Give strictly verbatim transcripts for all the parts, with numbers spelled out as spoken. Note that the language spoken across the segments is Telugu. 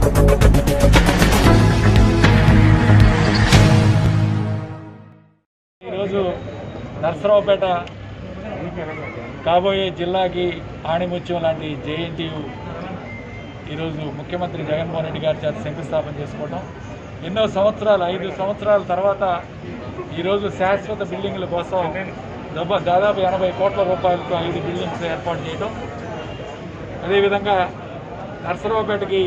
నర్సరావుపేట కాబోయే జిల్లాకి ఆణిముత్యం లాంటి జేఎన్టీయు ఈరోజు ముఖ్యమంత్రి జగన్మోహన్ రెడ్డి గారి చేత శంకుస్థాపన చేసుకోవడం, ఎన్నో సంవత్సరాలు ఐదు సంవత్సరాల తర్వాత ఈరోజు శాశ్వత బిల్డింగ్ల కోసం దాదాపు ఎనభై కోట్ల రూపాయలతో ఐదు బిల్డింగ్స్ ఏర్పాటు చేయడం, అదేవిధంగా నర్సరావుపేటకి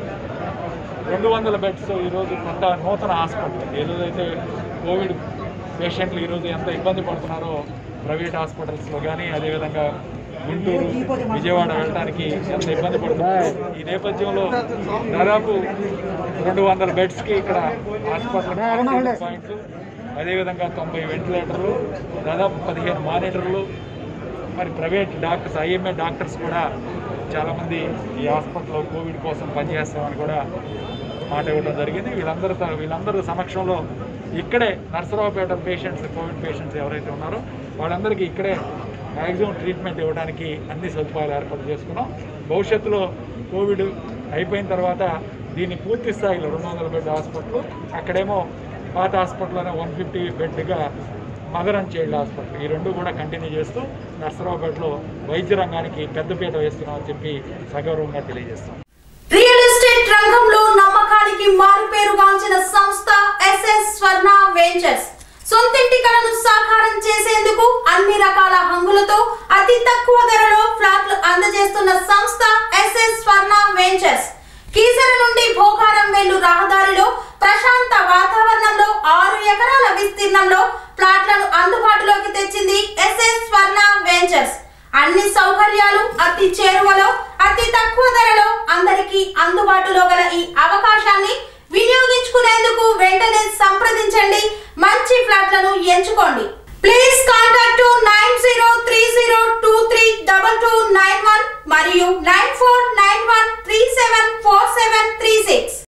రెండు వందల బెడ్స్ ఈరోజు కొత్త నూతన హాస్పిటల్, ఏదైతే కోవిడ్ పేషెంట్లు ఈరోజు ఎంత ఇబ్బంది పడుతున్నారో ప్రైవేట్ హాస్పిటల్స్లో కానీ, అదేవిధంగా గుంటూరు విజయవాడ వెళ్ళడానికి ఎంత ఇబ్బంది పడుతున్నారు. ఈ నేపథ్యంలో దాదాపు రెండు వందల బెడ్స్కి ఇక్కడ హాస్పిటల్ పాయింట్లు, అదేవిధంగా తొంభై వెంటిలేటర్లు, దాదాపు పదిహేను మానిటర్లు, మరి ప్రైవేట్ డాక్టర్స్ ఐఎంఏ డాక్టర్స్ కూడా చాలామంది ఈ హాస్పిటల్లో కోవిడ్ కోసం పనిచేస్తామని కూడా మాట ఇవ్వడం జరిగింది. వీళ్ళందరితో వీళ్ళందరి సమక్షంలో ఇక్కడే నర్సరావుపేట పేషెంట్స్ కోవిడ్ పేషెంట్స్ ఎవరైతే ఉన్నారో వాళ్ళందరికీ ఇక్కడే మ్యాక్సిమం ట్రీట్మెంట్ ఇవ్వడానికి అన్ని సదుపాయాలు ఏర్పాటు చేసుకున్నాం. భవిష్యత్తులో కోవిడ్ అయిపోయిన తర్వాత దీన్ని పూర్తి స్థాయిలో రెండు వందల బెడ్ హాస్పిటల్, అక్కడేమో పాత హాస్పిటల్లోనే వన్ ఫిఫ్టీ బెడ్గా మదర్ అండ్ చైల్డ్ హాస్పిటల్, ఈ రెండు కూడా కంటిన్యూ చేస్తూ నర్సరావుపేటలో వైద్య రంగానికి పెద్దపీట వేస్తున్నామని చెప్పి సగౌరవంగా తెలియజేస్తాం. రియల్ ఎస్టేట్ రంగంలో నమ్మకానికి మారుపేరుగాంచిన సంస్థ ఎస్ఎస్ స్వర్ణ వెంచర్స్ సొంతింటి కలను సాకారం చేసేందుకు అన్ని రకాల హంగులతో అతి తక్కువ ధరలో ఫ్లాట్లు అందజేస్తున్న సంస్థ ఎస్ఎస్ స్వర్ణ వెంచర్స్ కీసర నుండి భోగారం వెళ్ళు రహదారిలో ప్రశాంత వాతావరణంలో ఆరు ఎకరాల విస్తీర్ణంలో ప్లాట్లను అందుబాటులోకి తెచ్చింది ఎస్ఎస్ స్వర్ణ వెంచర్స్. అన్ని సౌకర్యాలు అతి చేరువలో అతి తక్కువ ధరలో అందరికీ అందుబాటులో గల ఈ అవకాశాన్ని వినియోగించుకునేందుకు వెంటనే సంప్రదించండి, మంచి ఫ్లాట్లను ఎంచుకోండి. Please contact nine zero three zero two three double two nine one మరియు nine four nine one three seven four seven three six.